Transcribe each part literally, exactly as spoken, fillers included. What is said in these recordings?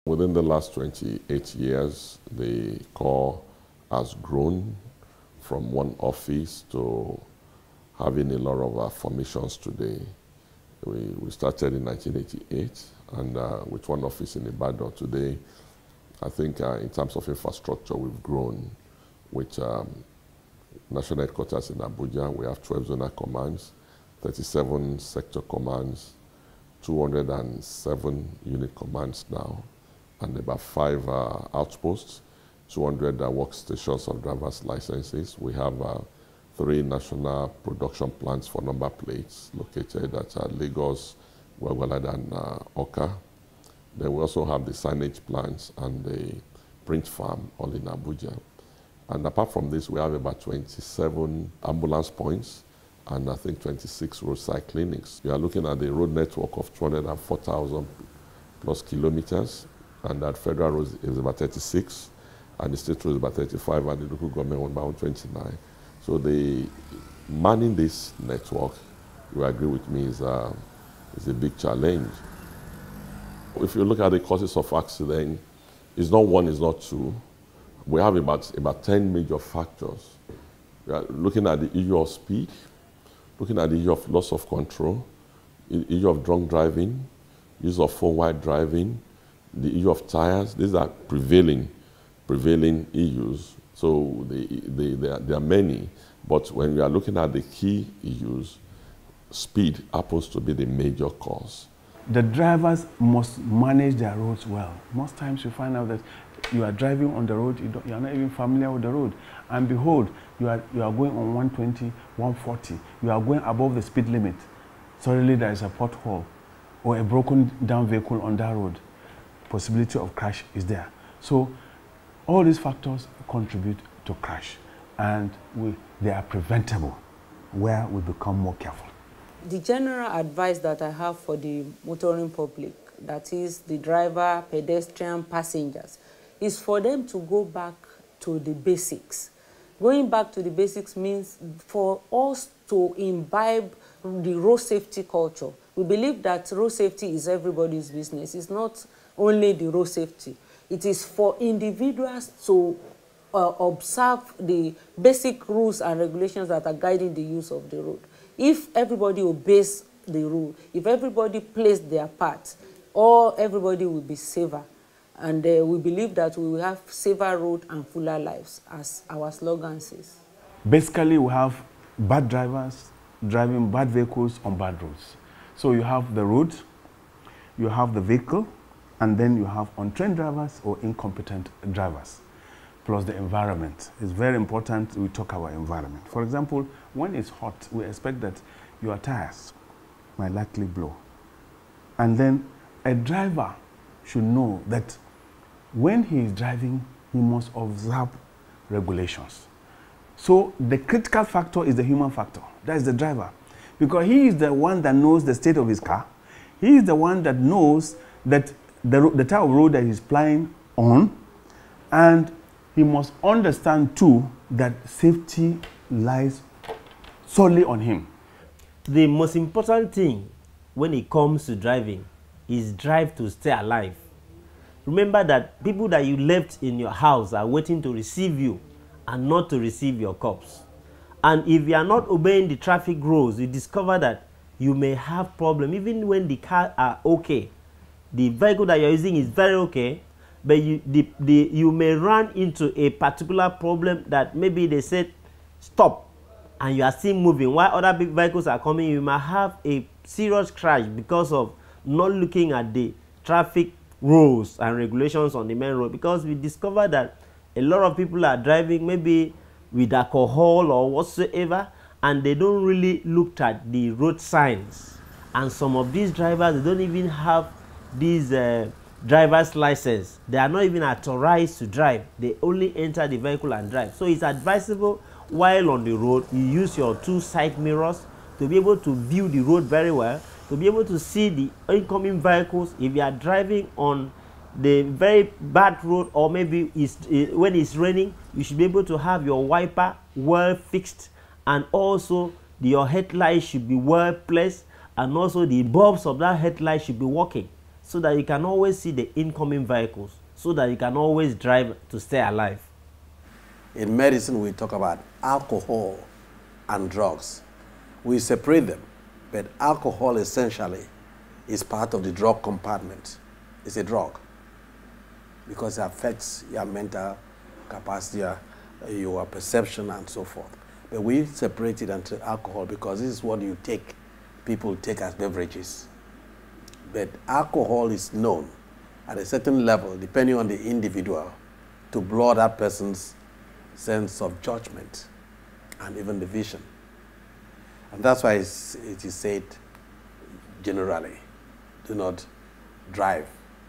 Within the last twenty-eight years, the Corps has grown from one office to having a lot of uh, formations today. We, we started in nineteen eighty-eight, and uh, with one office in Ibadan today. I think uh, in terms of infrastructure, we've grown with um, national headquarters in Abuja. We have twelve zonal commands, thirty-seven sector commands, two hundred seven unit commands now, and about five uh, outposts, two hundred uh, workstations of driver's licenses. We have uh, three national production plants for number plates located at uh, Lagos, Gwagwalada, and uh, Oka. Then we also have the signage plants and the print farm all in Abuja. And apart from this, we have about twenty-seven ambulance points and I think twenty-six roadside clinics. We are looking at the road network of two hundred four thousand plus kilometers, and that federal roads is about thirty-six, and the state roads about thirty-five, and the local government one about twenty-nine. So the manning this network, you agree with me, is a, is a big challenge. If you look at the causes of accident, it's not one, it's not two. We have about, about ten major factors. We are looking at the issue of speed, looking at the issue of loss of control, the issue of drunk driving, use of phone-while driving, the issue of tires. These are prevailing, prevailing issues. So they, they, they are, there are many, but when we are looking at the key issues, speed happens to be the major cause. The drivers must manage their roads well. Most times you find out that you are driving on the road, you, don't, you are not even familiar with the road. And behold, you are, you are going on one twenty, one forty. You are going above the speed limit. Suddenly there is a pothole or a broken down vehicle on that road. Possibility of crash is there. So all these factors contribute to crash, and we, they are preventable where we become more careful. The general advice that I have for the motoring public, that is the driver, pedestrian, passengers, is for them to go back to the basics. Going back to the basics means for us to imbibe the road safety culture. We believe that road safety is everybody's business. It's not only the road safety. It is for individuals to uh, observe the basic rules and regulations that are guiding the use of the road. If everybody obeys the rule, if everybody plays their part, all everybody will be safer. And uh, we believe that we will have safer road and fuller lives, as our slogan says. Basically, we have bad drivers driving bad vehicles on bad roads. So you have the road, you have the vehicle, and then you have untrained drivers or incompetent drivers, plus the environment. It's very important we talk about environment. For example, when it's hot, we expect that your tires might likely blow. And then a driver should know that when he is driving, he must observe regulations. So the critical factor is the human factor. That is the driver. Because he is the one that knows the state of his car. He is the one that knows that the, the type of road that he's flying on, and he must understand too that safety lies solely on him. The most important thing when it comes to driving is drive to stay alive. Remember that people that you left in your house are waiting to receive you and not to receive your corpse. And if you are not obeying the traffic rules, you discover that you may have problem even when the car are okay. The vehicle that you're using is very okay, but you, the, the, you may run into a particular problem that maybe they said stop and you are still moving while other big vehicles are coming. You might have a serious crash because of not looking at the traffic rules and regulations on the main road, because we discover that a lot of people are driving maybe with alcohol or whatsoever, and they don't really look at the road signs. And some of these drivers, they don't even have these uh, driver's license. They are not even authorized to drive. They only enter the vehicle and drive. So it's advisable while on the road, you use your two side mirrors to be able to view the road very well, to be able to see the incoming vehicles. If you are driving on the very bad road, or maybe it's, uh, when it's raining, you should be able to have your wiper well fixed, and also the, your headlight should be well placed, and also the bulbs of that headlight should be working. so that you can always see the incoming vehicles, so that you can always drive to stay alive. In medicine, we talk about alcohol and drugs. We separate them, but alcohol essentially is part of the drug compartment. It's a drug because it affects your mental capacity, your perception, and so forth. But we separate it into alcohol because this is what you take, people take as beverages. But alcohol is known at a certain level, depending on the individual, to blur that person's sense of judgment and even the vision. And that's why it's, it is said generally, do not drive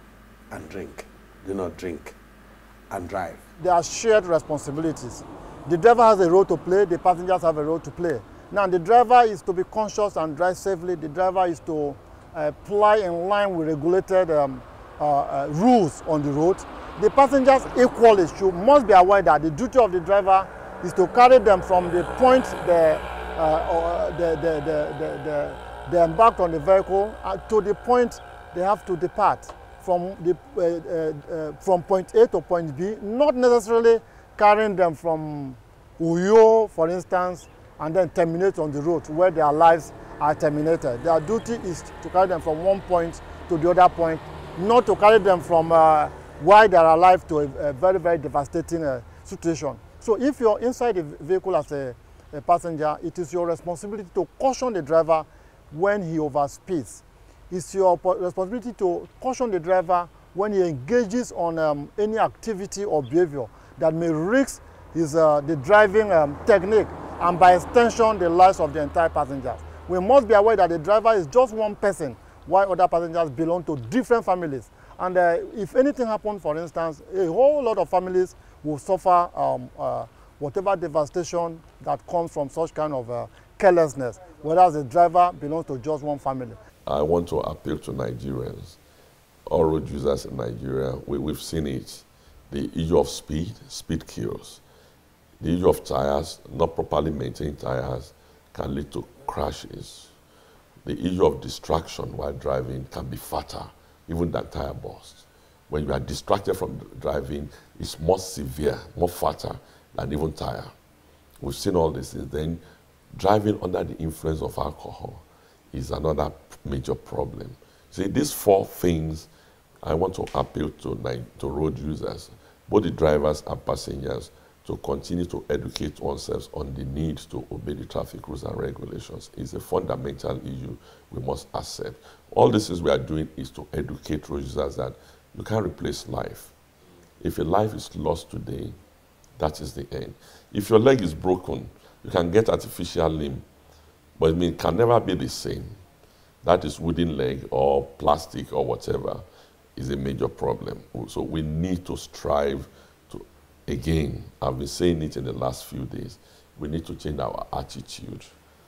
and drink. Do not drink and drive. There are shared responsibilities. The driver has a role to play, the passengers have a role to play. Now the driver is to be conscious and drive safely. The driver is to uh, fly in line with regulated um, uh, uh, rules on the road. The passengers equally should, must be aware that the duty of the driver is to carry them from the point they, uh, or the, the, the, the, the, they embarked on the vehicle uh, to the point they have to depart from, the, uh, uh, uh, from point A to point B, not necessarily carrying them from Uyo, for instance, and then terminate on the road where their lives are terminated. Their duty is to carry them from one point to the other point, not to carry them from uh, while they are alive to a, a very, very devastating uh, situation. So if you're inside the vehicle as a, a passenger, it is your responsibility to caution the driver when he overspeeds. It's your responsibility to caution the driver when he engages on um, any activity or behavior that may risk his, uh, the driving um, technique and by extension the lives of the entire passengers. We must be aware that the driver is just one person while other passengers belong to different families. And uh, if anything happens, for instance, a whole lot of families will suffer um, uh, whatever devastation that comes from such kind of uh, carelessness, whereas the driver belongs to just one family. I want to appeal to Nigerians, all road users in Nigeria. We, we've seen it. The issue of speed, speed kills. The issue of tires, not properly maintained tires, can lead to crashes. The issue of distraction while driving can be fatal, even than tire bursts. When you are distracted from driving, it's more severe, more fatal than even tire. We've seen all this. Then driving under the influence of alcohol is another major problem. See, these four things, I want to appeal to, to road users, both the drivers and passengers, to continue to educate oneself on the need to obey the traffic rules and regulations. It's a fundamental issue we must accept. All this is we are doing is to educate road users that you can't replace life. If a life is lost today, that is the end. If your leg is broken, you can get artificial limb, but I mean, it can never be the same. That is wooden leg or plastic or whatever is a major problem. So we need to strive to, again, I've been saying it in the last few days, we need to change our attitude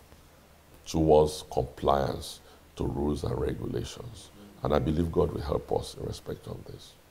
towards compliance to rules and regulations. And I believe God will help us in respect of this.